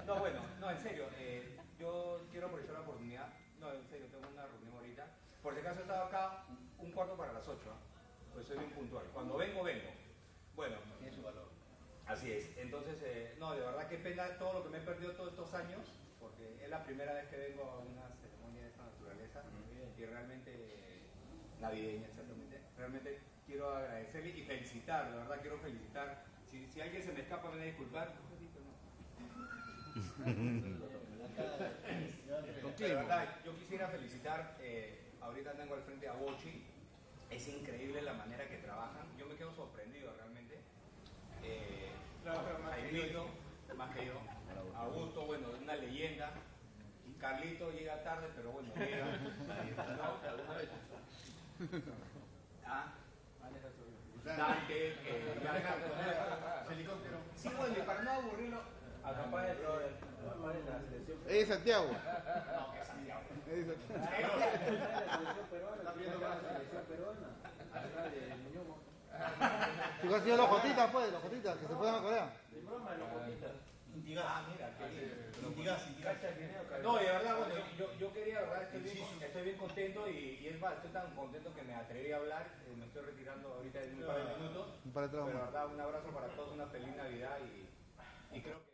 No, bueno, no, en serio, yo quiero aprovechar la oportunidad. No, en serio, tengo una reunión ahorita. Por si acaso he estado acá un cuarto para las 8, pues soy bien puntual. Cuando vengo, vengo. Bueno, tiene su valor. Así es. Entonces, no, de verdad qué pena todo lo que me he perdido todos estos años, porque es la primera vez que vengo a una ceremonia de esta naturaleza y realmente navideña, exactamente. Realmente quiero agradecerle y felicitar, de verdad quiero felicitar. Si alguien se me escapa, me va a disculpar. De verdad, yo quisiera felicitar, ahorita tengo al frente a Bochi, es increíble la manera que trabajan, yo me quedo sorprendido realmente. Jaimito, más que yo, Augusto, bueno, una leyenda. Carlito llega tarde, pero bueno, llega. ¿Ah? Dante, helicóptero. sí, bueno, y para no aburrirlo, a campaña de la selección. Es Santiago. No, que Santiago. Está viendo la selección peruana. Acá de Muñoz. Si consiguió los jotitas, pues, los jotitas, que se fueron a Corea. De broma, los jotitas. Intigas. Ah, mira, qué lindo. Intigas. No, de verdad, bueno, yo quería, de verdad, estoy bien contento y es más, estoy tan contento que me atreví a hablar, me estoy retirando ahorita en un par de minutos, Un par de pero de tramos. verdad, un abrazo para todos, una feliz Navidad y creo que...